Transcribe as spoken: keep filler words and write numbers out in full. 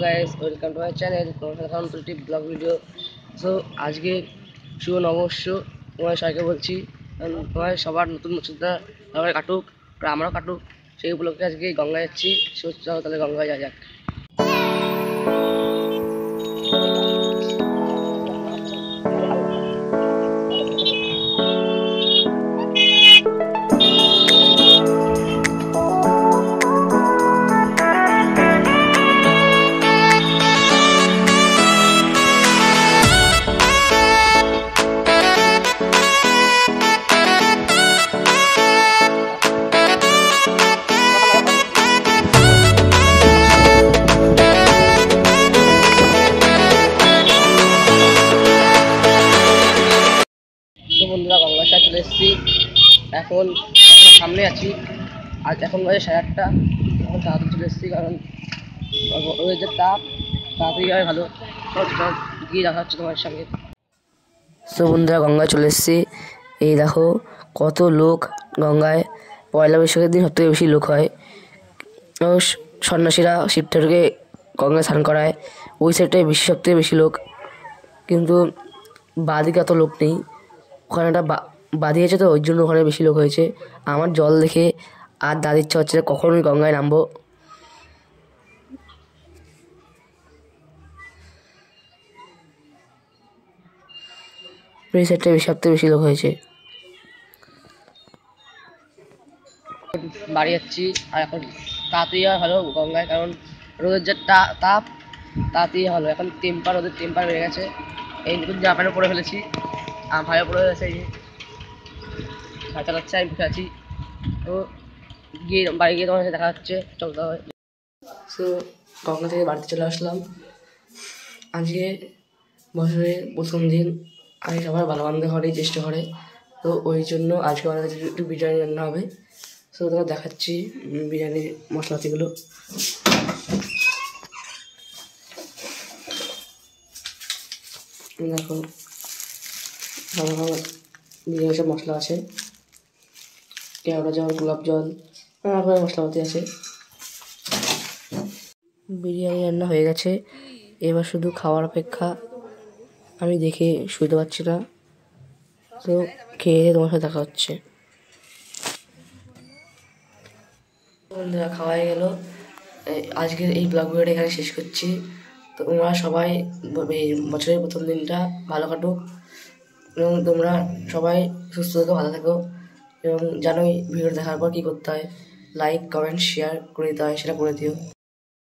Guys, welcome to my channel. তোমার সাথে এখন দুটি ব্লগ ভিডিও। সো আজকে শুভ নববর্ষ তোমার সবাইকে বলছি। তোমার সবার নতুন বছরটা সবাই কাটুক, আর আমরাও কাটুক, সেই উপলক্ষে আজকে গঙ্গায় যাচ্ছি। সো চলো তাহলে গঙ্গায় যাওয়া যাক। বন্ধুরা, গঙ্গাসায় চলে এসেছি। এখন সামনে আছি। আজ এখন বাজে সাড়ে আটটা। এখন তাড়াতাড়ি চলে এসেছি, কারণ ওই যে তাপ তাড়াতাড়ি হয় ভালো। গিয়ে দেখা হচ্ছে তোমার সঙ্গে। সো বন্ধুরা, গঙ্গায় চলে এসেছি। এই দেখো কত লোক গঙ্গায়। পয়লা বৈশাখের দিন সবথেকে বেশি লোক হয়। সন্ন্যাসীরা শিব ঠাকুরকে গঙ্গায় স্নান করায়। ওই সাইডটায় বেশি সবথেকে বেশি লোক, কিন্তু বাদিকে অত লোক নেই। ওখানে একটা বাঁধিয়েছে, তো ওই জন্য ওখানে বেশি লোক হয়েছে। আমার জল দেখে আর দাদির ইচ্ছা হচ্ছে কখন আমি গঙ্গায় নামবো। এই সাইডটায় বেশি সবথেকে বেশি লোক হয়েছে। বাড়ি যাচ্ছি, আর এখন তাড়াতাড়ি ভালো গঙ্গায়, কারণ রোদের যে তাপ তাড়াতাড়ি ভালো। এখন টেম্পার রোদের টেম্পার বেড়ে গেছে। এই নতুন জামা প্যান্ট পরে ফেলেছি, আর ভাইও পরে গেছে। এই ভাই চালাচ্ছে, আমি বসে আছি। তো গিয়ে বাড়ি গিয়ে তোমার সাথে দেখা হচ্ছে, চলতে হয়। সো গঙ্গা থেকে বাড়িতে চলে আসলাম। আজকে বছরের প্রথম দিন, আমি সবার ভালো মন্দ ঘরেই চেষ্টা করে, তো ওই জন্য আজকে আমাদের কাছে একটু বিরিয়ানি রান্না হবে। সো তোমরা দেখাচ্ছি বিরিয়ানির মশলাপাতিগুলো। দেখো ভালো ভালো বিরিয়ানির সব মশলা আছে, কেওড়া জল, গোলাপ জল, নানা রকমের মশলাপাতি আছে। বিরিয়ানি রান্না হয়ে গেছে, এবার শুধু খাওয়ার অপেক্ষা। আমি দেখে শুতে পারছি না, তো খেয়ে তোমার সাথে দেখা হচ্ছে। বন্ধুরা, খাওয়া হয়ে গেল। আজকের এই ব্লগ ভিডিওটা এখানে শেষ করছি। তো তোমরা সবাই এই বছরের প্রথম দিনটা ভালো কাটুক, এবং তোমরা সবাই সুস্থ থেকো, ভালো থেকো। এবং জানোই ভিডিও দেখার পর কী করতে হয়, লাইক কমেন্ট শেয়ার করে দিতে হয়, সেটা করে দিও।